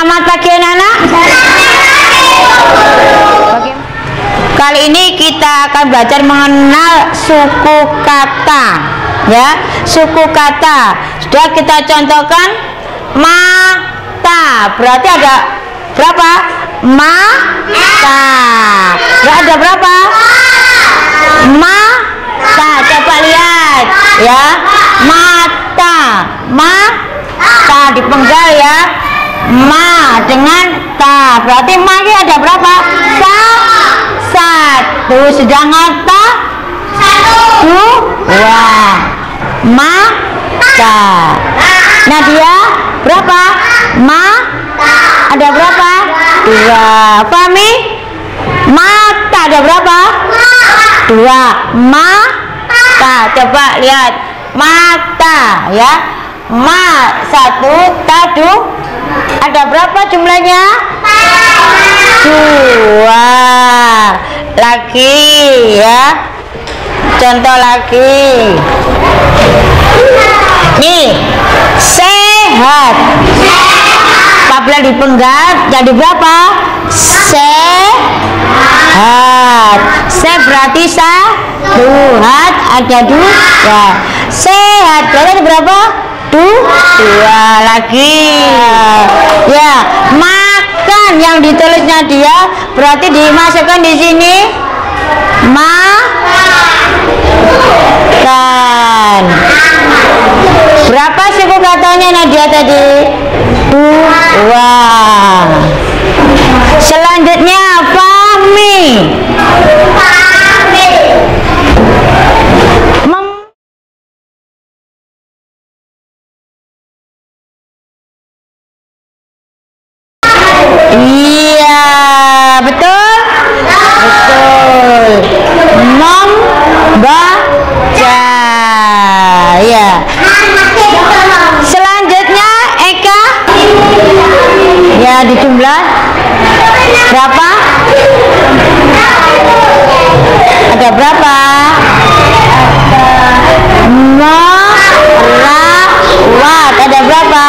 Selamat pagi anak-anak. Kali ini kita akan belajar mengenal suku kata. Ya, suku kata. Sudah kita contohkan mata. Berarti ada berapa? Mata. Ada berapa? Mata. Coba lihat ya. Mata. Mata dipenggal ya. Ma dengan ta. Berarti ma ini ada berapa? Satu. Sedangkan ta? Dua. Mata. Nadia berapa? Ada berapa? Dua. Fahmi? Mata ada berapa? Dua. Mata. Coba lihat mata ya. Ma satu, tadu ada berapa jumlahnya? Dua. Lagi ya. Contoh lagi. Nih, sehat. Apabila dipenggal jadi berapa? Sehat. Se berarti satu. Hat ada dua. Sehat berarti berapa? Dua lagi ya. Makan yang ditulisnya dia berarti dimasukkan di sini makan. Berapa suku katanya Nadia tadi? Dua. Selanjutnya Fahmi. Iya, betul? Betul. Membaca. Ya. Selanjutnya Eka. Ya, di jumlah berapa? Ada berapa? Merawat. Ada berapa?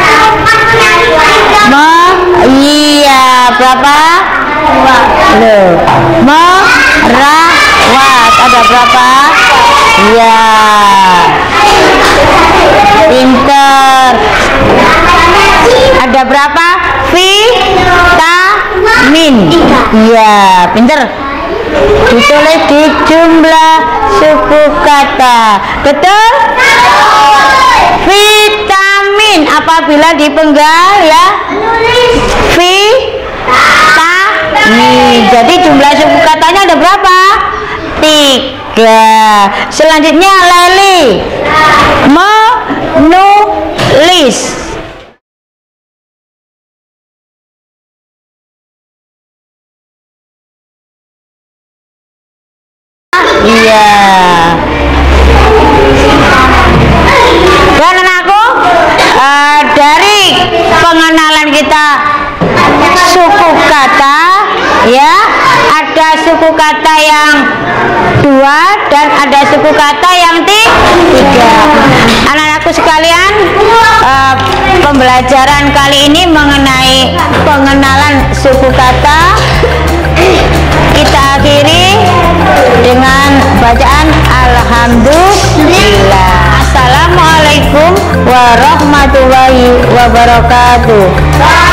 Iya, berapa? Merawat. Ada berapa? Iya. Pinter. Ada berapa? Vitamin. Iya, pinter. Ditulis di jumlah suku kata. Betul? Vitamin apabila dipenggal ya. Vitamin. Jadi jumlah suku katanya ada berapa? 3. Selanjutnya Leli. Menulis. Iya. Dan anakku, dari pengenalan kita suku kata ya, ada suku kata yang 2 dan ada suku kata yang 3. Anak-anakku sekalian, pembelajaran kali ini mengenai pengenalan suku kata kita akhiri dengan bacaan Alhamdulillah. Assalamualaikum warahmatullahi wabarakatuh.